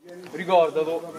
Ricordalo.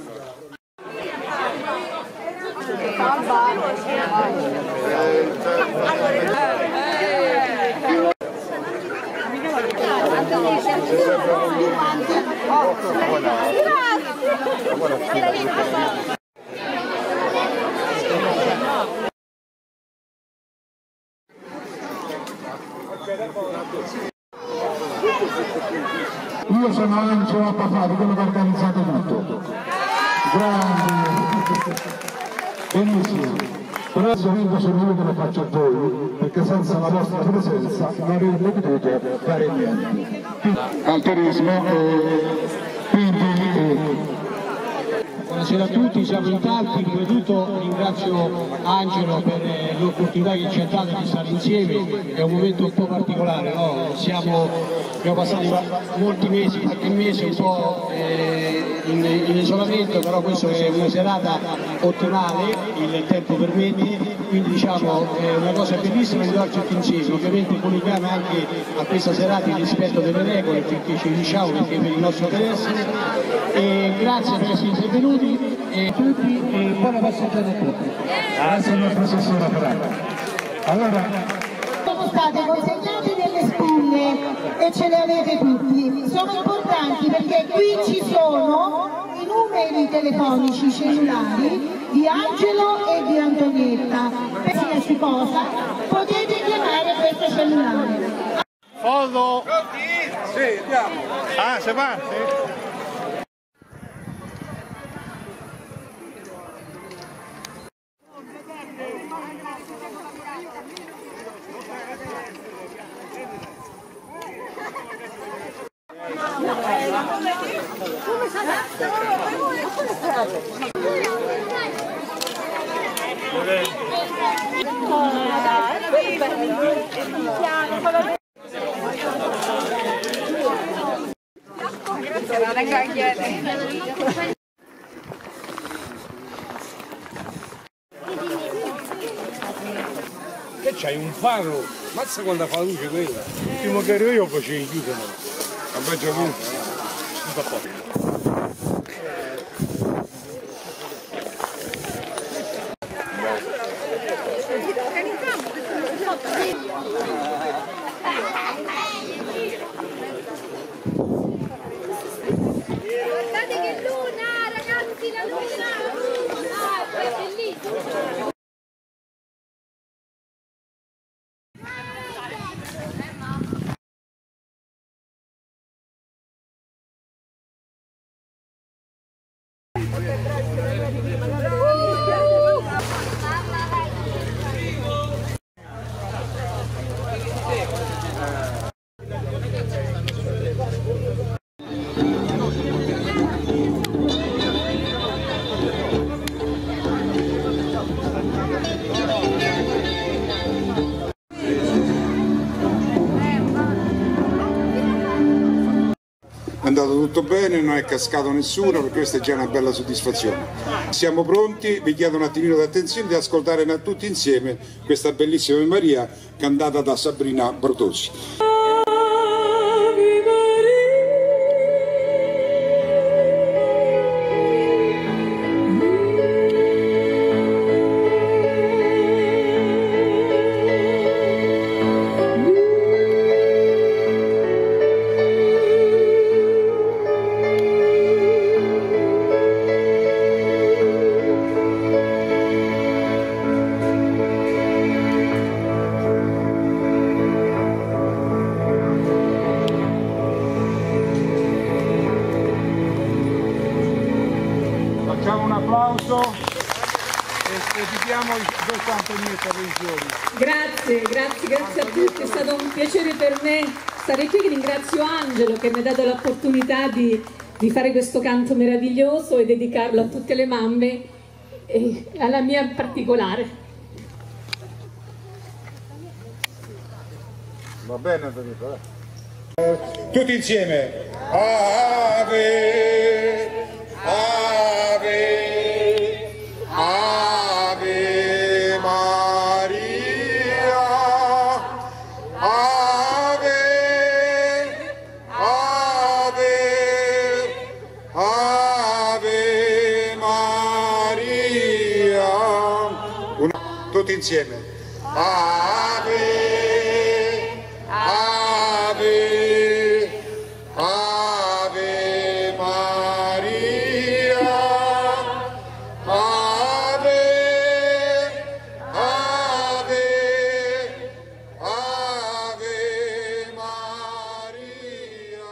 Io sono Angelo Papà, di quello che ha organizzato tutto. Grande, benissimo. Però adesso vengo sul nome che lo faccio a voi, perché senza la vostra presenza non avremmo potuto fare niente. Al turismo, quindi... Buonasera a tutti, siamo in tanti, prima di tutto ringrazio Angelo per l'opportunità che ci ha dato di stare insieme, è un momento un po' particolare, no? Abbiamo passato molti mesi, qualche mese un po' in isolamento, però questa è una serata ottimale, il tempo permette, quindi diciamo è una cosa bellissima di trovarci tutti insieme, ovviamente colleghiamo anche a questa serata il rispetto delle regole perché ci diciamo, perché per il nostro benessere, e grazie per essere intervenuti e tutti e buona passeggiata a tutti. Grazie al nostro assessore Ferrari. Allora, sono state consegnate delle spugne e ce le avete tutti. Sono importanti perché qui ci sono i numeri telefonici cellulari di Angelo e di Antonietta. Per qualsiasi cosa potete chiamare questo cellulare. Foto! Sì, andiamo! Ah, si parte? Che c'hai un faro? Mazza quando fa luce quella! Il primo che ero io facevo chiudono. Vabbè già tu. Tutto a posto. Guardate che luna, ragazzi, la luna! È bellissimo! È andato tutto bene, non è cascato nessuno, per questa è già una bella soddisfazione. Siamo pronti, vi chiedo un attimino di attenzione di ascoltare tutti insieme questa bellissima Maria cantata da Sabrina Bortosi. Facciamo un applauso e dedichiamo questa Antonietta per i fiori. Grazie a tutti, è stato un piacere per me stare qui, ringrazio Angelo che mi ha dato l'opportunità di fare questo canto meraviglioso e dedicarlo a tutte le mamme e alla mia in particolare. Va bene Antonietta? Tutti insieme. Ave, Ave, Ave Maria, Ave, Ave, Ave. tutti insieme. Ave, Ave, Ave Maria, Ave, Ave, Ave Maria.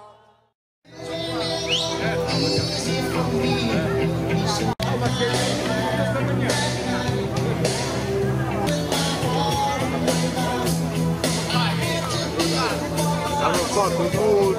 Hanno fatto un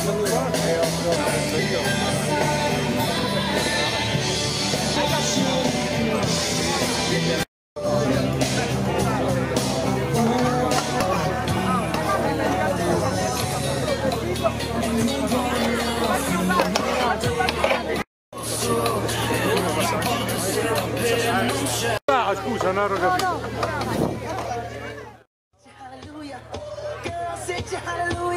scusa, non ero capito. Hallelujah. Girl, sit your hallelujah.